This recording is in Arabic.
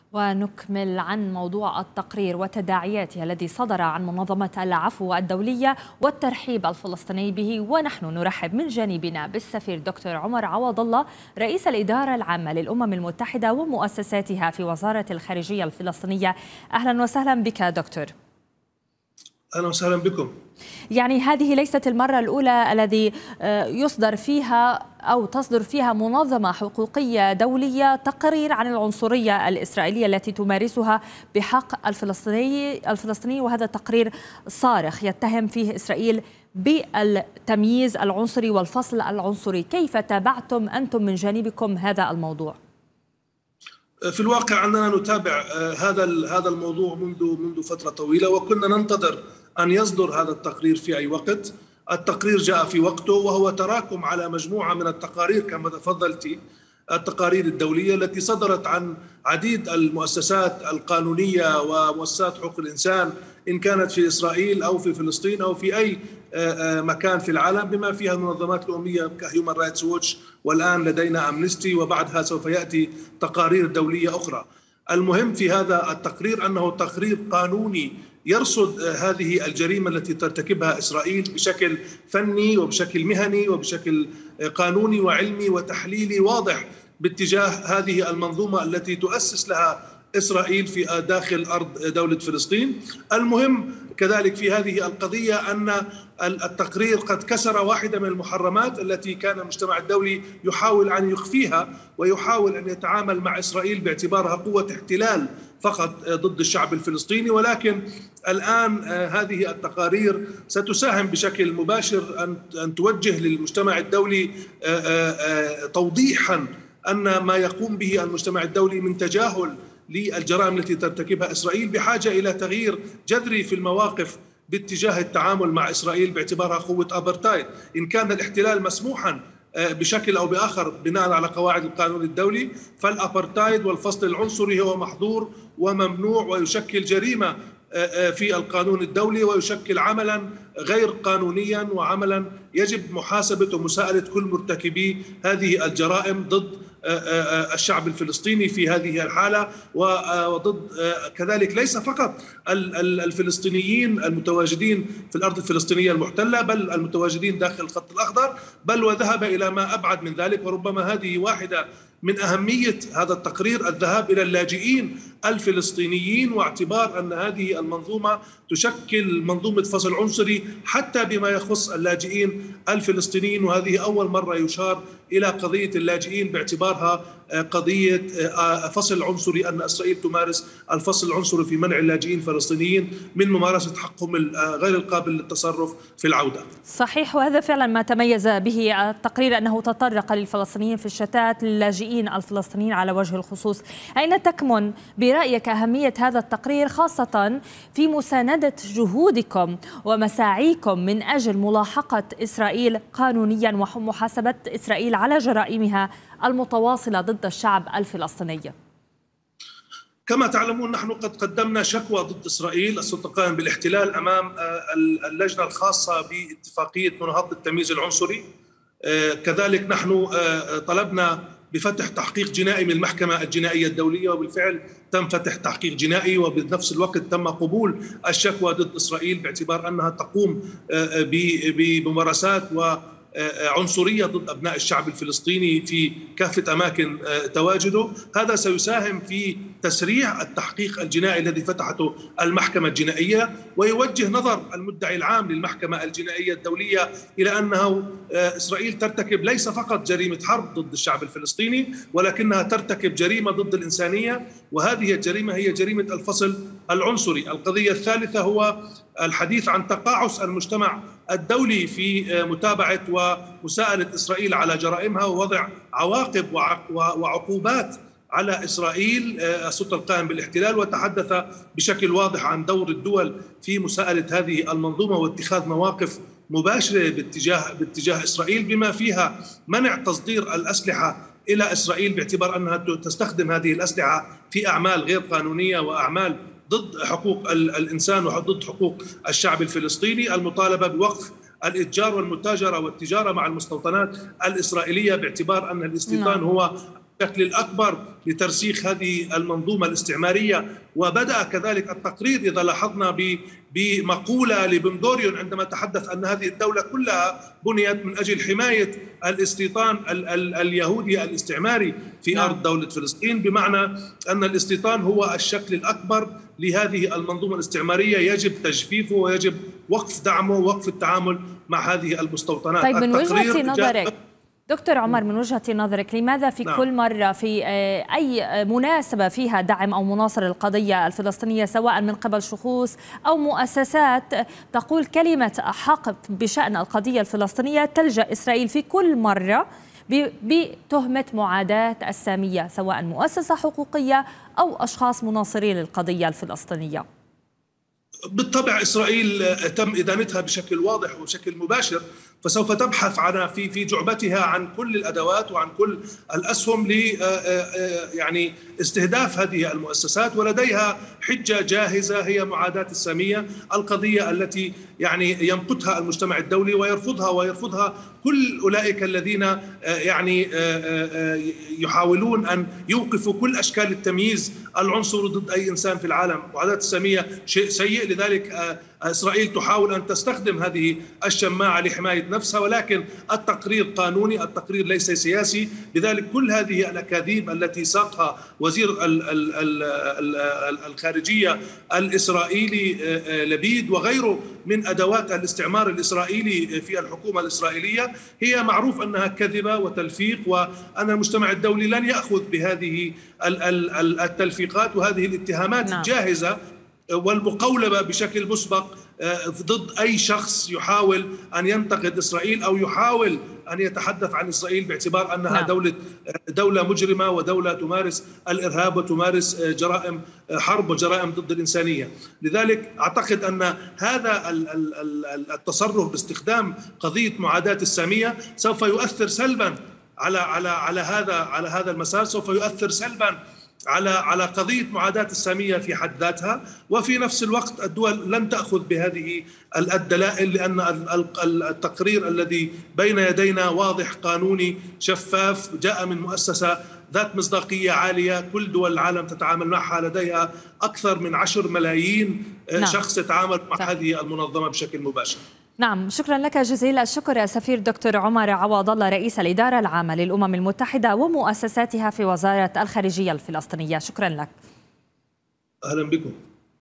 ونكمل عن موضوع التقرير وتداعياته الذي صدر عن منظمة العفو الدولية والترحيب الفلسطيني به، ونحن نرحب من جانبنا بالسفير دكتور عمر عوض الله رئيس الإدارة العامة للأمم المتحدة ومؤسساتها في وزارة الخارجية الفلسطينية. أهلا وسهلا بك دكتور. أهلا وسهلا بكم. يعني هذه ليست المرة الأولى الذي يصدر فيها أو تصدر فيها منظمة حقوقية دولية تقرير عن العنصرية الإسرائيلية التي تمارسها بحق الفلسطيني، وهذا تقرير صارخ يتهم فيه إسرائيل بالتمييز العنصري والفصل العنصري. كيف تابعتم أنتم من جانبكم هذا الموضوع؟ في الواقع أننا نتابع هذا الموضوع منذ فترة طويلة، وكنا ننتظر أن يصدر هذا التقرير في أي وقت. التقرير جاء في وقته، وهو تراكم على مجموعة من التقارير كما تفضلت، التقارير الدولية التي صدرت عن عديد المؤسسات القانونية ومؤسسات حقوق الإنسان، إن كانت في إسرائيل أو في فلسطين أو في أي مكان في العالم، بما فيها المنظمات الأممية كهيومن رايتس ووتش، والآن لدينا أمنستي، وبعدها سوف يأتي تقارير دولية أخرى. المهم في هذا التقرير أنه تقرير قانوني يرصد هذه الجريمة التي ترتكبها إسرائيل بشكل فني وبشكل مهني وبشكل قانوني وعلمي وتحليلي واضح باتجاه هذه المنظومة التي تؤسس لها إسرائيل في داخل أرض دولة فلسطين. المهم كذلك في هذه القضية أن التقرير قد كسر واحدة من المحرمات التي كان المجتمع الدولي يحاول أن يخفيها، ويحاول أن يتعامل مع إسرائيل باعتبارها قوة احتلال فقط ضد الشعب الفلسطيني. ولكن الآن هذه التقارير ستساهم بشكل مباشر أن توجه للمجتمع الدولي توضيحا أن ما يقوم به المجتمع الدولي من تجاهل للجرائم التي ترتكبها إسرائيل بحاجة إلى تغيير جذري في المواقف باتجاه التعامل مع إسرائيل باعتبارها قوة أبرتايد. إن كان الاحتلال مسموحا بشكل أو بآخر بناء على قواعد القانون الدولي، فالأبرتايد والفصل العنصري هو محظور وممنوع ويشكل جريمة في القانون الدولي، ويشكل عملا غير قانونيا وعملا يجب محاسبة ومساءلة كل مرتكبي هذه الجرائم ضد الشعب الفلسطيني في هذه الحالة، وضد كذلك ليس فقط الفلسطينيين المتواجدين في الأرض الفلسطينية المحتلة، بل المتواجدين داخل الخط الأخضر، بل وذهب إلى ما أبعد من ذلك. وربما هذه واحدة من أهمية هذا التقرير، الذهاب إلى اللاجئين الفلسطينيين، واعتبار أن هذه المنظومة تشكل منظومة فصل عنصري حتى بما يخص اللاجئين الفلسطينيين. وهذه أول مرة يشار إلى قضية اللاجئين باعتبارها قضية فصل عنصري، أن إسرائيل تمارس الفصل العنصري في منع اللاجئين الفلسطينيين من ممارسة حقهم غير القابل للتصرف في العودة. صحيح، وهذا فعلا ما تميز به التقرير، أنه تطرق للفلسطينيين في الشتات، للاجئين الفلسطينيين على وجه الخصوص. أين تكمن برأيك أهمية هذا التقرير، خاصة في مساندة جهودكم ومساعيكم من أجل ملاحقة إسرائيل قانونيا ومحاسبة إسرائيل على جرائمها المتواصلة ضد الشعب الفلسطيني؟ كما تعلمون نحن قد قدمنا شكوى ضد إسرائيل السلطة القائمة بالاحتلال أمام اللجنة الخاصة باتفاقية مناهضة التمييز العنصري. كذلك نحن طلبنا بفتح تحقيق جنائي من المحكمة الجنائية الدولية، وبالفعل تم فتح تحقيق جنائي، وبنفس الوقت تم قبول الشكوى ضد إسرائيل باعتبار أنها تقوم بممارسات وعنصرية ضد أبناء الشعب الفلسطيني في كافة أماكن تواجده. هذا سيساهم في تسريع التحقيق الجنائي الذي فتحته المحكمة الجنائية، ويوجه نظر المدعي العام للمحكمة الجنائية الدولية إلى أنه إسرائيل ترتكب ليس فقط جريمة حرب ضد الشعب الفلسطيني، ولكنها ترتكب جريمة ضد الإنسانية، وهذه الجريمة هي جريمة الفصل العنصري. القضية الثالثة هو الحديث عن تقاعس المجتمع الدولي في متابعة ومساءلة إسرائيل على جرائمها، ووضع عواقب وعقوبات على إسرائيل السلطة القائمة بالاحتلال. وتحدث بشكل واضح عن دور الدول في مساءلة هذه المنظومة واتخاذ مواقف مباشرة باتجاه إسرائيل، بما فيها منع تصدير الأسلحة إلى إسرائيل باعتبار أنها تستخدم هذه الأسلحة في أعمال غير قانونية وأعمال ضد حقوق الإنسان وضد حقوق الشعب الفلسطيني. المطالبة بوقف الإتجار والمتاجرة والتجارة مع المستوطنات الإسرائيلية باعتبار أن الاستيطان هو الشكل الأكبر لترسيخ هذه المنظومة الاستعمارية. وبدأ كذلك التقرير إذا لاحظنا بمقولة لبن غوريون عندما تحدث أن هذه الدولة كلها بنيت من أجل حماية الاستيطان اليهودي الاستعماري في أرض دولة فلسطين، بمعنى أن الاستيطان هو الشكل الأكبر لهذه المنظومة الاستعمارية، يجب تجفيفه ويجب وقف دعمه ووقف التعامل مع هذه المستوطنات. طيب من وجهة نظرك دكتور عمر، من وجهة نظرك لماذا في كل مرة في أي مناسبة فيها دعم أو مناصرة للقضية الفلسطينية سواء من قبل شخوص أو مؤسسات تقول كلمة حق بشأن القضية الفلسطينية تلجأ إسرائيل في كل مرة بتهمة معاداة السامية، سواء مؤسسة حقوقية أو أشخاص مناصرين للقضية الفلسطينية؟ بالطبع إسرائيل تم إدانتها بشكل واضح وبشكل مباشر، فسوف تبحث عن في جعبتها عن كل الأدوات وعن كل الأسهم ل يعني استهداف هذه المؤسسات، ولديها حجة جاهزة هي معاداة السامية، القضية التي يعني يمقتها المجتمع الدولي ويرفضها كل أولئك الذين يعني يحاولون أن يوقفوا كل أشكال التمييز العنصري ضد أي إنسان في العالم. معاداة السامية شيء سيء، لذلك إسرائيل تحاول أن تستخدم هذه الشماعة لحماية نفسها، ولكن التقرير قانوني، التقرير ليس سياسي. لذلك كل هذه الأكاذيب التي ساقها وزير الخارجية الإسرائيلي لبيد وغيره من أدوات الاستعمار الإسرائيلي في الحكومة الإسرائيلية هي معروف أنها كذبة وتلفيق، وأن المجتمع الدولي لن يأخذ بهذه التلفيقات وهذه الاتهامات الجاهزة والمقولبة بشكل مسبق ضد أي شخص يحاول أن ينتقد إسرائيل أو يحاول أن يتحدث عن إسرائيل باعتبار أنها دولة مجرمة ودولة تمارس الإرهاب وتمارس جرائم حرب وجرائم ضد الإنسانية. لذلك أعتقد أن هذا التصرف باستخدام قضية معاداة السامية سوف يؤثر سلبا على هذا المسار، سوف يؤثر سلبا على قضية معاداة السامية في حد ذاتها، وفي نفس الوقت الدول لن تأخذ بهذه الدلائل، لأن التقرير الذي بين يدينا واضح، قانوني، شفاف، جاء من مؤسسة ذات مصداقية عالية، كل دول العالم تتعامل معها، لديها أكثر من 10 ملايين شخص يتعامل مع هذه المنظمة بشكل مباشر. نعم، شكرا لك جزيل الشكر سفير دكتور عمر عوض الله، رئيس الإدارة العامة للأمم المتحدة ومؤسساتها في وزارة الخارجية الفلسطينية. شكرا لك. أهلا بكم.